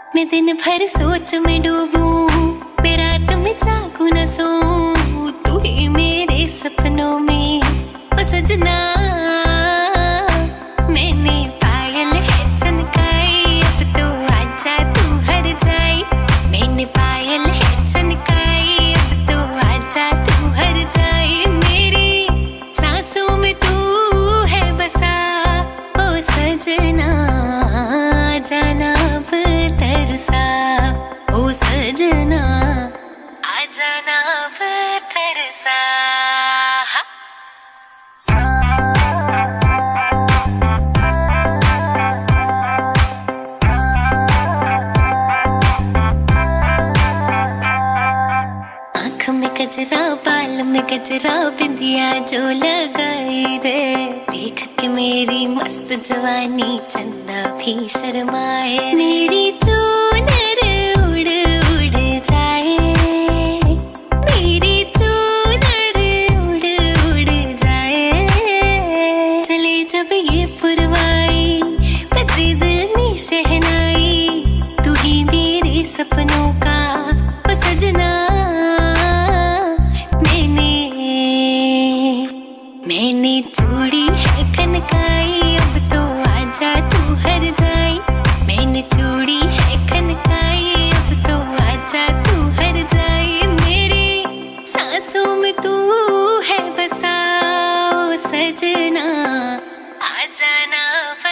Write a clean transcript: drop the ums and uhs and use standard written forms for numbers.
मैं दिन भर सोच में डूबूं, मैं रात में जागूं न सोऊं, तू ही मेरे सपनों में ओ सजना। मैंने पायल है चनकाई, अब तो आजा तू हर जाई। मैंने पायल है चनकाई, अब तो आजा तू हर जाई। मेरी सांसों में तू है बसा ओ सजना, जाना अब तरसा ओ सजना, आ जाना अब तरसा। आँख में गजरा, बाल में गजरा, बिंदिया जो लगाई रे, देख के मेरी मस्त जवानी चंदा भी शर्माए। मेरी चूनर उड़ उड़ जाए, मेरी चूनर उड़ उड़ जाए। चले जब ये पुरवाई, बजे दिल में शहनाई, तू ही मेरे सपनों का ओ सजना। मैंने चूड़ी है खनकाई, अब तो आजा तू हर जाई। मैंने चूड़ी है खनकाई, अब तो आजा तू हर जाई। मेरी सांसों में तू है बसा ओ सजना, आ जाना।